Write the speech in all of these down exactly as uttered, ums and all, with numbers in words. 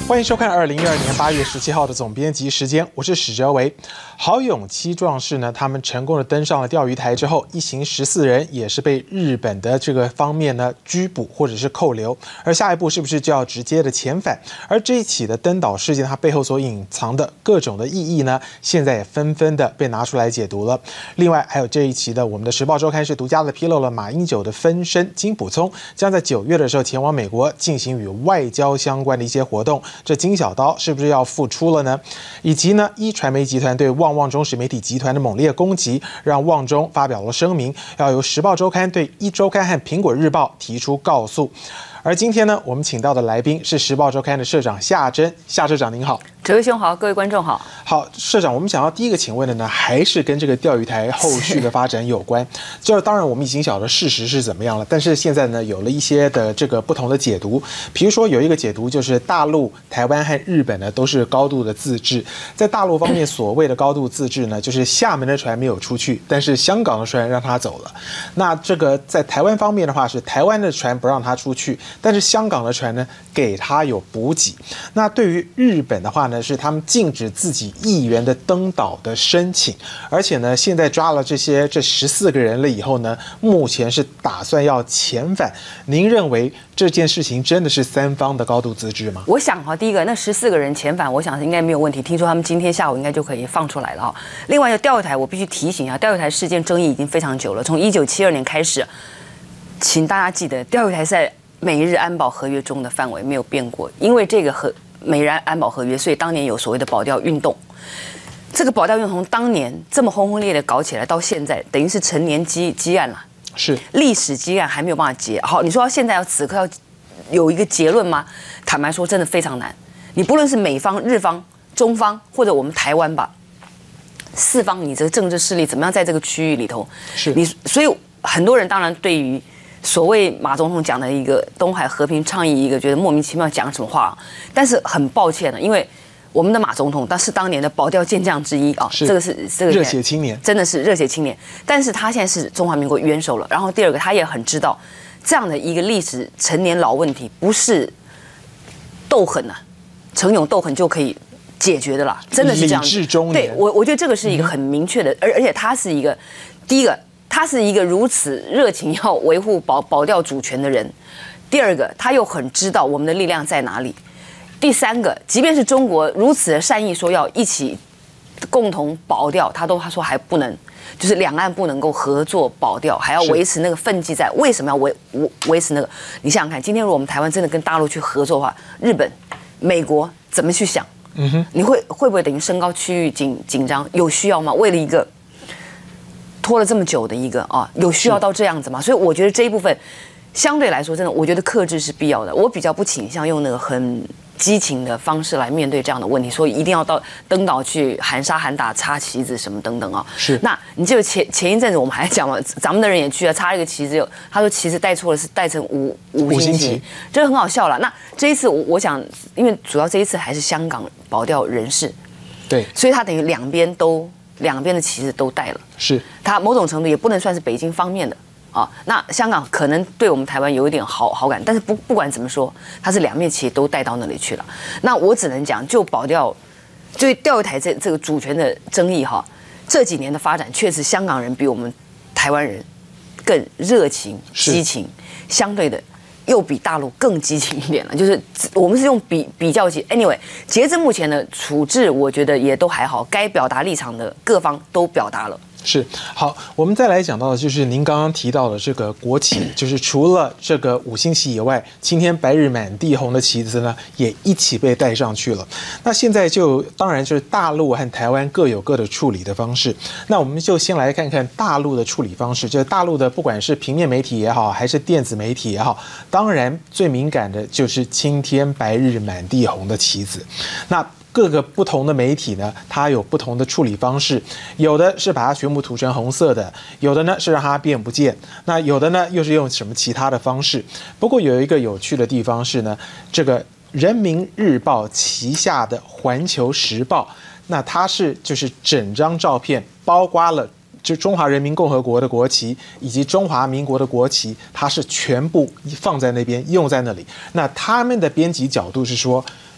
欢迎收看二零一二年八月十七号的总编辑时间，我是史哲维。好勇七壮士呢，他们成功的登上了钓鱼台之后，一行十四人也是被日本的这个方面呢拘捕或者是扣留，而下一步是不是就要直接的遣返？而这一起的登岛事件，它背后所隐藏的各种的意义呢，现在也纷纷的被拿出来解读了。另外，还有这一期的我们的时报周刊是独家的披露了马英九的分身金溥聪将在九月的时候前往美国进行与外交相关的一些活动。这金小刀是不是要复出了呢？以及呢，一传媒集团对旺旺中时媒体集团的猛烈攻击，让旺中发表了声明，要由时报周刊对一周刊和苹果日报提出告诉。而今天呢，我们请到的来宾是时报周刊的社长夏珍，夏社长您好。 哲维兄好，各位观众好。 好，社长，我们想要第一个请问的呢，还是跟这个钓鱼台后续的发展有关。就是当然我们已经晓得事实是怎么样了，但是现在呢，有了一些的这个不同的解读。比如说有一个解读就是大陆、台湾和日本呢都是高度的自治。在大陆方面，所谓的高度自治呢，就是厦门的船没有出去，但是香港的船让他走了。那这个在台湾方面的话，是台湾的船不让他出去，但是香港的船呢给他有补给。那对于日本的话呢，是他们禁止自己议员的登岛的申请，而且呢，现在抓了这些这十四个人了以后呢，目前是打算要遣返。您认为这件事情真的是三方的高度自治吗？ 我想哈，第一个那十四个人遣返，我想应该没有问题。听说他们今天下午应该就可以放出来了哈。另外，钓鱼台我必须提醒一下，钓鱼台事件争议已经非常久了，从一九七二年开始，请大家记得，钓鱼台是在美日安保合约中的范围没有变过，因为这个和美日安保合约，所以当年有所谓的保钓运动。这个保钓运动从当年这么轰轰烈烈搞起来，到现在等于是陈年积积案了， 是历史积案还没有办法结。好，你说现在要此刻要有一个结论吗？坦白说，真的非常难。你不论是美方、日方、中方，或者我们台湾吧，四方，你这个政治势力怎么样在这个区域里头？ 是你， 所以很多人当然对于所谓马总统讲的一个东海和平倡议，一个觉得莫名其妙讲什么话，但是很抱歉的，因为我们的马总统，他是当年的保钓健将之一啊，这个是这个热血青年， 真的是热血青年。但是他现在是中华民国元首了，然后第二个，他也很知道这样的一个历史陈年老问题，不是斗狠啊，逞勇斗狠就可以解决的啦，真的是这样。 理智中年， 对我，我觉得这个是一个很明确的，而而且他是一个第一个。他是一个如此热情要维护保保钓主权的人，第二个，他又很知道我们的力量在哪里，第三个，即便是中国如此的善意说要一起共同保钓，他都他说还不能，就是两岸不能够合作保钓，还要维持那个分际在。为什么要维维持那个？你想想看，今天如果我们台湾真的跟大陆去合作的话，日本、美国怎么去想？嗯哼，你会会不会等于升高区域紧紧张？有需要吗？为了一个拖了这么久的一个啊，有需要到这样子吗？所以我觉得这一部分相对来说，真的，我觉得克制是必要的。我比较不倾向用那个很激情的方式来面对这样的问题，说一定要到登岛去喊杀喊打、插旗子什么等等啊。 是。那你记得前前一阵子我们还讲嘛，咱们的人也去了，插一个旗子，他说旗子带错了，是带成五五星旗，这个很好笑了。那这一次我我想，因为主要这一次还是香港保钓人士， 对， 所以他等于两边都。两边的旗子都带了， 是它某种程度也不能算是北京方面的啊。那香港可能对我们台湾有一点好好感，但是不不管怎么说，它是两面旗都带到那里去了。那我只能讲，就保钓，就钓鱼台这这个主权的争议哈，这几年的发展确实香港人比我们台湾人更热情、激情，相对的。又比大陆更激情一点了，就是我们是用比比较级 ，anyway， 截至目前的处置，我觉得也都还好，该表达立场的各方都表达了。 是好，我们再来讲到的就是您刚刚提到的这个国旗，就是除了这个五星旗以外，青天白日满地红的旗子呢，也一起被带上去了。那现在就当然就是大陆和台湾各有各的处理的方式。那我们就先来看看大陆的处理方式，就是大陆的不管是平面媒体也好，还是电子媒体也好，当然最敏感的就是青天白日满地红的旗子。那各个不同的媒体呢，它有不同的处理方式，有的是把它全部涂成红色的，有的呢是让它变不见，那有的呢又是用什么其他的方式。不过有一个有趣的地方是呢，这个人民日报旗下的环球时报，那它是就是整张照片包括了就中华人民共和国的国旗以及中华民国的国旗，它是全部放在那边用在那里。那他们的编辑角度是说，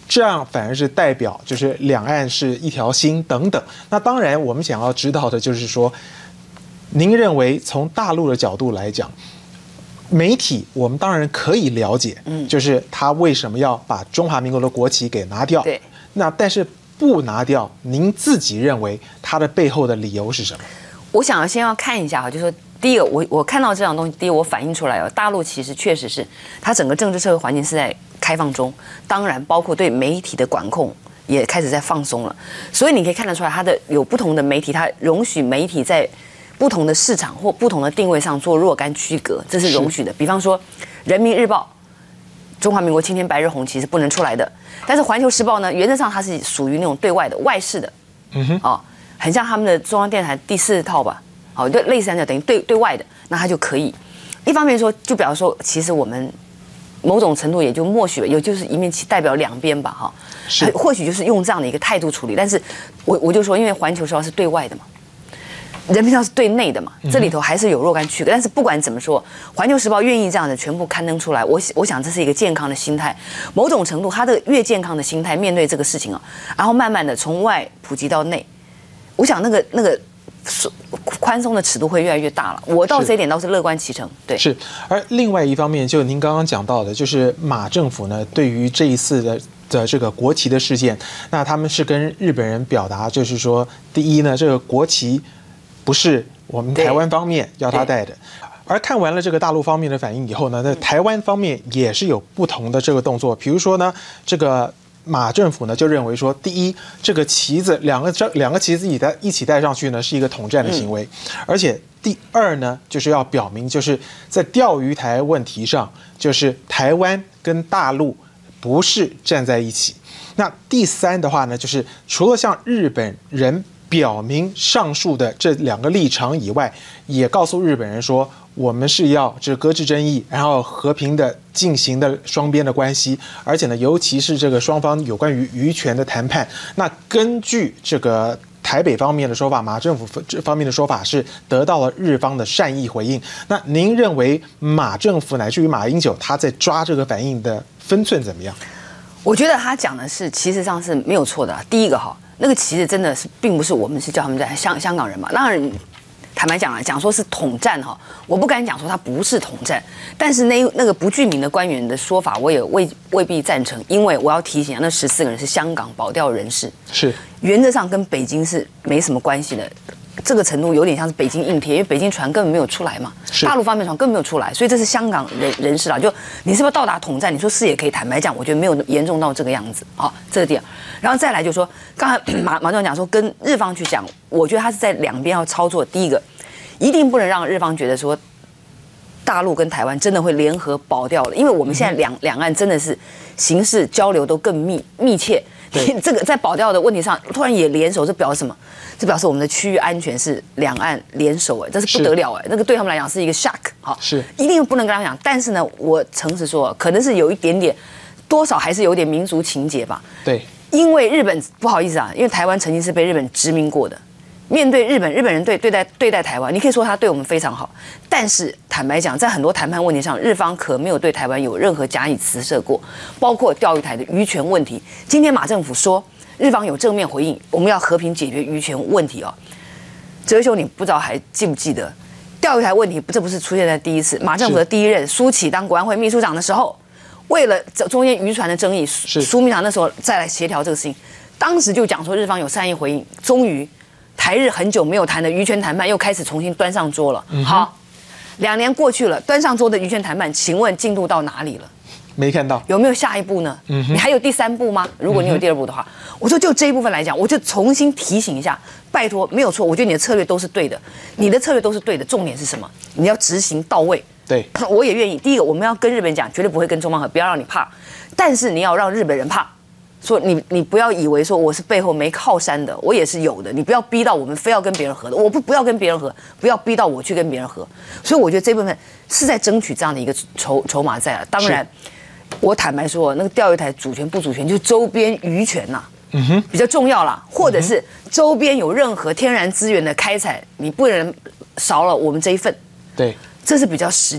这样反而是代表就是两岸是一条心等等。那当然，我们想要知道的就是说，您认为从大陆的角度来讲，媒体我们当然可以了解，嗯，就是他为什么要把中华民国的国旗给拿掉？ 对。 那但是不拿掉，您自己认为它的背后的理由是什么？ 我想要先要看一下哈，就是说，第一个，我我看到这样东西，第一个我反映出来哦，大陆其实确实是它整个政治社会环境是在开放中，当然包括对媒体的管控也开始在放松了，所以你可以看得出来，它的有不同的媒体，它容许媒体在不同的市场或不同的定位上做若干区隔，这是容许的。比方说，《人民日报》中华民国青天白日红旗是不能出来的，但是《环球时报》呢，原则上它是属于那种对外的外事的，嗯哼，哦，很像他们的中央电台第四套吧，好，就类似这样，等于对对外的，那它就可以。一方面说，就表示说，其实我们某种程度也就默许了，也就是一面旗代表两边吧，哈，是，或许就是用这样的一个态度处理。但是我我就说，因为《环球时报》是对外的嘛。人民日报是对内的嘛，这里头还是有若干区隔。但是不管怎么说，《环球时报》愿意这样的全部刊登出来，我我想这是一个健康的心态。某种程度，他的越健康的心态面对这个事情啊，然后慢慢的从外普及到内，我想那个那个宽松的尺度会越来越大了。我到这一点倒是乐观其成。对， 是。而另外一方面，就您刚刚讲到的，就是马政府呢，对于这一次的。的这个国旗的事件，那他们是跟日本人表达，就是说，第一呢，这个国旗不是我们台湾方面要他带的。而看完了这个大陆方面的反应以后呢，那台湾方面也是有不同的这个动作。比如说呢，这个马政府呢就认为说，第一，这个旗子两个两个旗子一带一起带上去呢是一个统战的行为，而且第二呢就是要表明，就是在钓鱼台问题上，就是台湾跟大陆不是站在一起。那第三的话呢，就是除了向日本人表明上述的这两个立场以外，也告诉日本人说，我们是要这搁置争议，然后和平的进行的双边的关系，而且呢，尤其是这个双方有关于渔权的谈判，那根据这个台北方面的说法，马政府这方面的说法是得到了日方的善意回应。那您认为马政府乃至于马英九他在抓这个反应的分寸怎么样？ 我觉得他讲的是，其实上是没有错的。第一个哈，那个其实真的是并不是我们是叫他们在香香港人嘛。当然，坦白讲了，讲说是统战哈，我不敢讲说他不是统战，但是那那个不具名的官员的说法，我也未未必赞成，因为我要提醒啊，那十四个人是香港保钓人士，是原则上跟北京是没什么关系的。这个程度有点像是北京硬贴，因为北京船根本没有出来嘛，大陆方面船根本没有出来，所以这是香港人人士啦。就你是不是到达统战？你说是也可以，坦白讲，我觉得没有严重到这个样子。好，这个点，然后再来就说，刚才马马总讲说跟日方去讲，我觉得他是在两边要操作。第一个，一定不能让日方觉得说大陆跟台湾真的会联合保钓了，因为我们现在两两岸真的是形势交流都更密密切。这个在保钓的问题上突然也联手，这表示什么？这表示我们的区域安全是两岸联手，哎，这是不得了哎，那个对他们来讲是一个 shock， 好，是一定不能跟他们讲。但是呢，我诚实说，可能是有一点点，多少还是有点民族情结吧。对，因为日本不好意思啊，因为台湾曾经是被日本殖民过的。面对日本，日本人对对待对待台湾，你可以说他对我们非常好，但是坦白讲，在很多谈判问题上，日方可没有对台湾有任何假以辞色过，包括钓鱼台的渔权问题。今天马政府说日方有正面回应，我们要和平解决渔权问题哦。哲兄，你不知道还记不记得钓鱼台问题？这不是出现在第一次，马政府的第一任苏起当国安会秘书长的时候，为了中间渔船的争议，苏秘书长那时候再来协调这个事情，当时就讲说日方有善意回应，终于。台日很久没有谈的渔权谈判又开始重新端上桌了。嗯、好，两年过去了，端上桌的渔权谈判，请问进度到哪里了？没看到，有没有下一步呢？嗯、你还有第三步吗？如果你有第二步的话，嗯、我说就这一部分来讲，我就重新提醒一下，拜托，没有错，我觉得你的策略都是对的，你的策略都是对的，重点是什么？你要执行到位。对，我也愿意。第一个，我们要跟日本讲，绝对不会跟中方合，不要让你怕，但是你要让日本人怕。说你你不要以为说我是背后没靠山的，我也是有的。你不要逼到我们非要跟别人合的，我不不要跟别人合，不要逼到我去跟别人合。所以我觉得这部分是在争取这样的一个筹筹码在了。当然，我坦白说，那个钓鱼台主权不主权，就周边渔权呐、啊，嗯哼，比较重要啦。或者是周边有任何天然资源的开采，你不能少了我们这一份。对，这是比较实际的。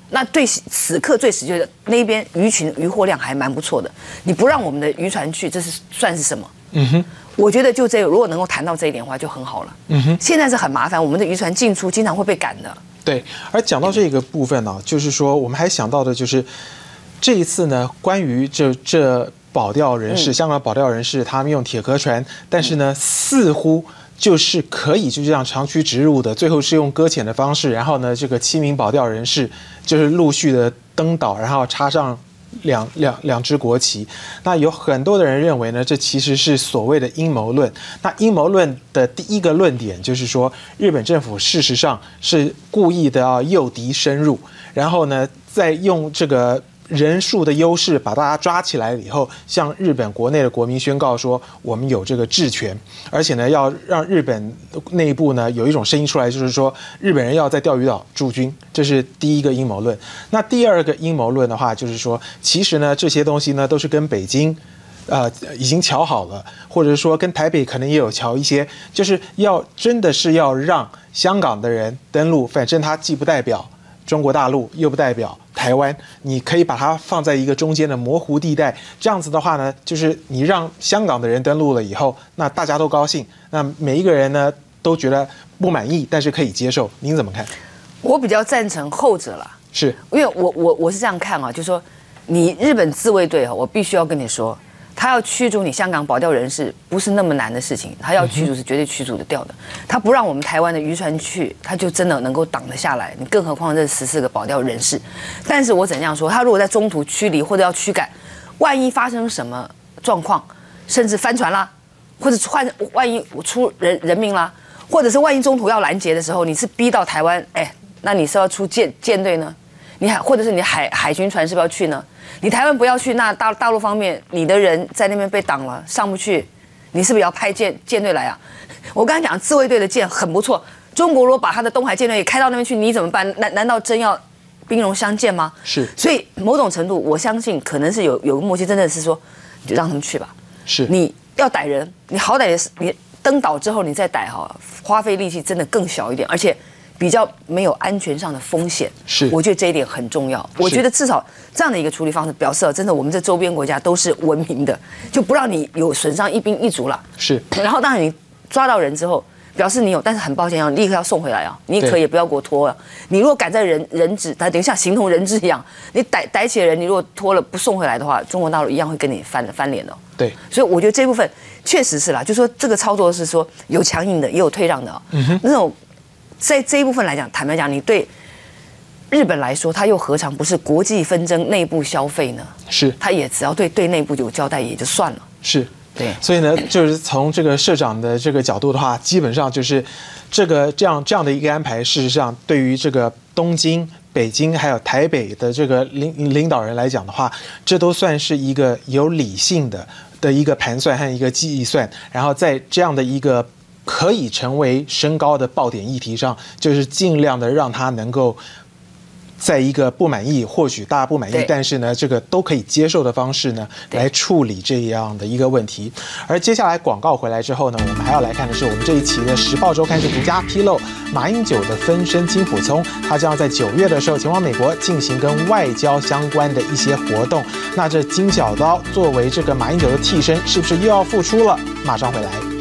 那对此刻最实际的那边鱼群渔获量还蛮不错的，你不让我们的渔船去，这是算是什么？嗯哼，我觉得就这个，如果能够谈到这一点的话就很好了。嗯哼，现在是很麻烦，我们的渔船进出经常会被赶的。 对，而讲到这个部分呢、啊，就是说我们还想到的就是这一次呢，关于这这保钓人士，嗯、香港保钓人士，他们用铁壳船，但是呢，似乎。就是可以就这样长驱直入的，最后是用搁浅的方式，然后呢，这个七名保钓人士就是陆续的登岛，然后插上两两两支国旗。那有很多的人认为呢，这其实是所谓的阴谋论。那阴谋论的第一个论点就是说，日本政府事实上是故意的要诱敌深入，然后呢，再用这个。人数的优势把大家抓起来了以后，向日本国内的国民宣告说，我们有这个治权，而且呢，要让日本内部呢有一种声音出来，就是说日本人要在钓鱼岛驻军，这是第一个阴谋论。那第二个阴谋论的话，就是说，其实呢这些东西呢都是跟北京。呃，已经瞧好了，或者说跟台北可能也有瞧一些，就是要真的是要让香港的人登陆，反正他既不代表中国大陆，又不代表台湾，你可以把它放在一个中间的模糊地带。这样子的话呢，就是你让香港的人登陆了以后，那大家都高兴，那每一个人呢都觉得不满意，但是可以接受。您怎么看？ 我比较赞成后者啦， 是因为我我我是这样看啊，就是说你日本自卫队啊，我必须要跟你说。他要驱逐你香港保钓人士，不是那么难的事情。他要驱逐是绝对驱逐得掉的。他不让我们台湾的渔船去，他就真的能够挡得下来。你更何况这十四个保钓人士。但是我怎样说？他如果在中途驱离或者要驱赶，万一发生什么状况，甚至翻船啦，或者换万一出人人命啦，或者是万一中途要拦截的时候，你是逼到台湾，哎，那你是要出舰舰队呢？你还或者是你海海巡船是不是要去呢？你台湾不要去，那大大陆方面你的人在那边被挡了，上不去，你是不是要派舰舰队来啊？我刚才讲自卫队的舰很不错，中国如果把他的东海舰队也开到那边去，你怎么办？难难道真要兵戎相见吗？ 是， 所以某种程度我相信可能是有有个默契，真的是说就让他们去吧。 是， 你要逮人，你好歹也是你登岛之后你再逮哈，花费力气真的更小一点，而且。比较没有安全上的风险， 是， 我觉得这一点很重要。我觉得至少这样的一个处理方式，表示真的我们这周边国家都是文明的，就不让你有损伤一兵一卒了。 是， 然后当然你抓到人之后，表示你有，但是很抱歉要立刻要送回来啊，你可也不要给我拖了。你如果赶在人人质，它等于像形同人质一样，你逮逮起人，你如果拖了不送回来的话，中国大陆一样会跟你翻翻脸的。 对， 所以我觉得这部分确实是啦，就说这个操作是说有强硬的，也有退让的啊、哦。嗯、那种。在这一部分来讲，坦白讲，你对日本来说，它又何尝不是国际纷争内部消费呢？ 是， 它也只要对对内部有交代也就算了。 是， 对。 所以呢，就是从这个社长的这个角度的话，基本上就是这个这样这样的一个安排，事实上对于这个东京、北京还有台北的这个领领导人来讲的话，这都算是一个有理性的的一个盘算和一个计算，然后在这样的一个。可以成为升高的爆点议题上，就是尽量的让它能够在一个不满意，或许大家不满意，但是呢，这个都可以接受的方式呢，来处理这样的一个问题。而接下来广告回来之后呢，我们还要来看的是我们这一期的《时报周刊》是独家披露，马英九的分身金溥聪，他将要在九月的时候前往美国进行跟外交相关的一些活动。那这金小刀作为这个马英九的替身，是不是又要复出了？马上回来。